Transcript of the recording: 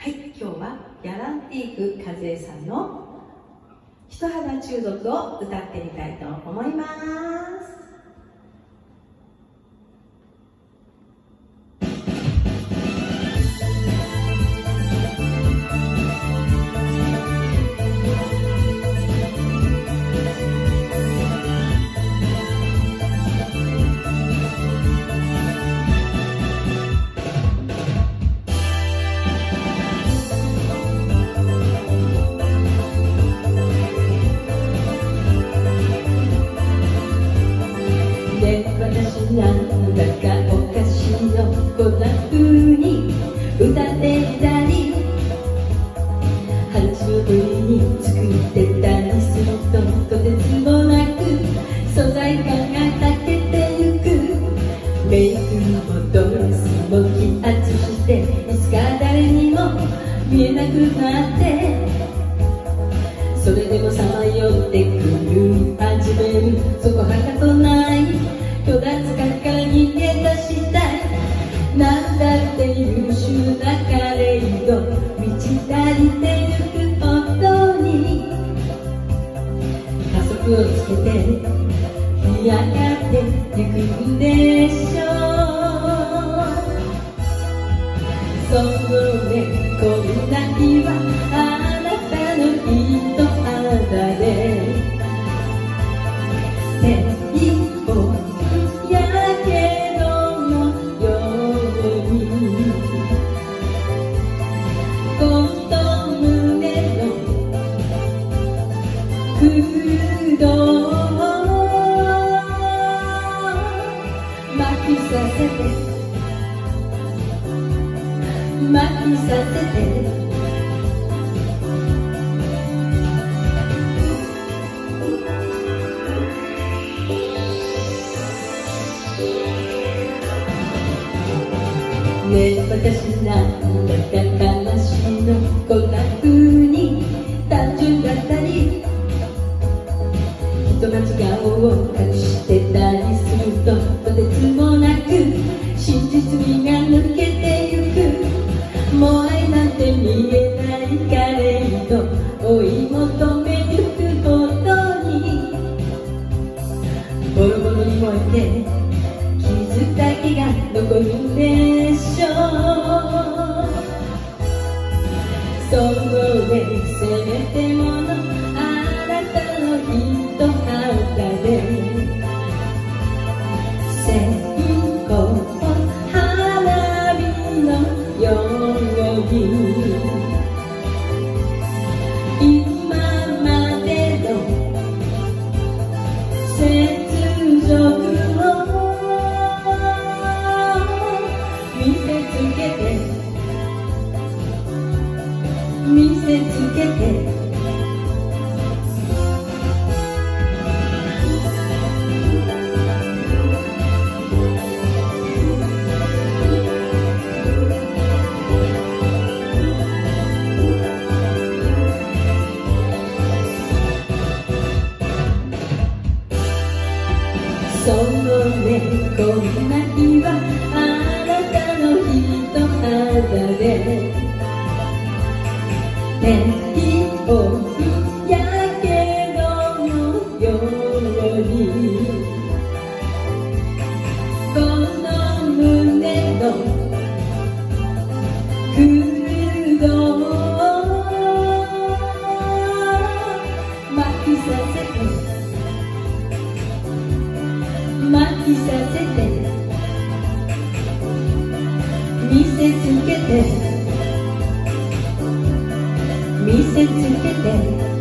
はい、今日はギャランティーク和恵さんの「人肌中毒」を歌ってみたいと思います。なんだかおかしいのこんな風に歌っていたり話を不意に作ってたりするととてつもなく素材感が欠けてゆく。メイクもドレスも気圧していつか誰にも見えなくなってそれでもさまよってくる始めるそこはかとない虚脱感から逃げ出したい。なんだって優秀なカレイド満ち足りてゆく音に加速をつけて干上がってゆくんでしょう。そのねこんな日はあなたの糸肌で空洞巻きさせて巻きさせてねえ私なんだか悲しいのこんな風に単純だったり人間顔を隠してたりするととてつもなく真実味が抜けてゆく。もう愛なんて見えないカレイド追い求めゆくほどにボロボロに燃えて傷だけが残るんでしょう。その上せめてものあなたの糸肌で線香花火のように今までの雪辱を見せつけて見せつけてそのねこんな日はあなたの人肌で手をやけどのようにこの胸の空洞巻きさせて巻きさせて見せつけて見せつけて